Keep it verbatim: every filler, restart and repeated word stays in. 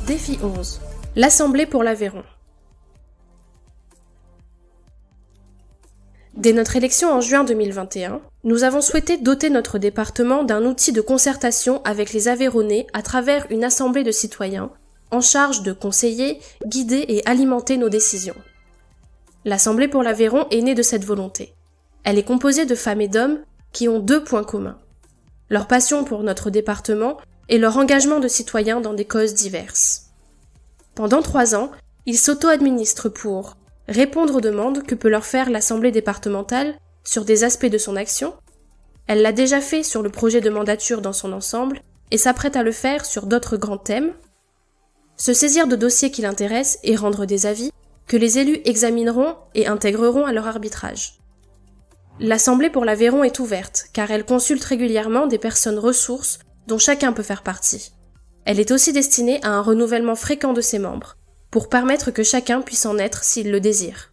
Défi onze. L'Assemblée pour l'Aveyron. Dès notre élection en juin deux mille vingt et un, nous avons souhaité doter notre département d'un outil de concertation avec les Aveyronnais à travers une assemblée de citoyens en charge de conseiller, guider et alimenter nos décisions. L'Assemblée pour l'Aveyron est née de cette volonté. Elle est composée de femmes et d'hommes qui ont deux points communs: leur passion pour notre département et leur engagement de citoyens dans des causes diverses. Pendant trois ans, ils s'auto-administrent pour répondre aux demandes que peut leur faire l'Assemblée départementale sur des aspects de son action. Elle l'a déjà fait sur le projet de mandature dans son ensemble et s'apprête à le faire sur d'autres grands thèmes. Se saisir de dossiers qui l'intéressent et rendre des avis que les élus examineront et intégreront à leur arbitrage. L'Assemblée pour l'Aveyron est ouverte car elle consulte régulièrement des personnes ressources dont chacun peut faire partie. Elle est aussi destinée à un renouvellement fréquent de ses membres, pour permettre que chacun puisse en être s'il le désire.